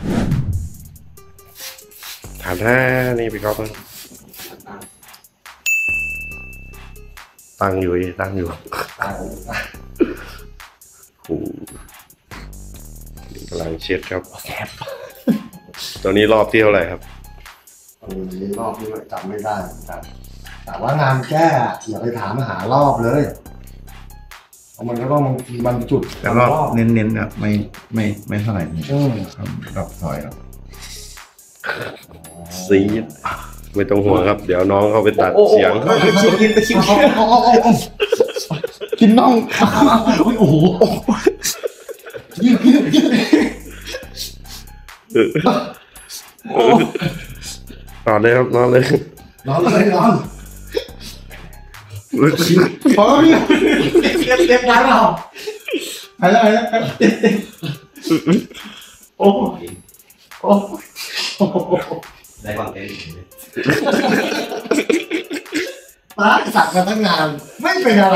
ถามถ้านี่พี่ก๊อฟตั้งอยู่โอ้กำลังเช็ดครับตัวนี้รอบที่เท่าไหร่ครับตอนนี้รอบที่จำไม่ได้เหมือนกันแต่ว่างานแก้อย่าไปถามหารอบเลยเพราะมันก็ต้องบางทีมันจุดแต่รอบเน้นๆครับไม่เท่าไหร่รอบซอยครับซีดไม่ต้องห่วงครับเดี๋ยวน้องเขาไปตัดเสียงกินน่องโอ้โหนอนเลยครับนอนเลยพอพี่เต็มได้หรออะไรโอ้ได้ความเต็มป้าสั่งมาตั้งนานไม่เป็นอะไร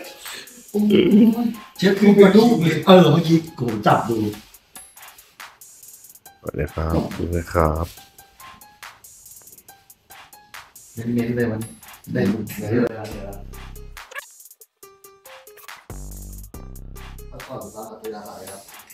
เช็คคือเป็นรูปเมื่อกี้ผมจับดูเลยครับเน้นเลยมันได้ดูเยอะเลยก่อนตั้งแต่ปีละไหนครับ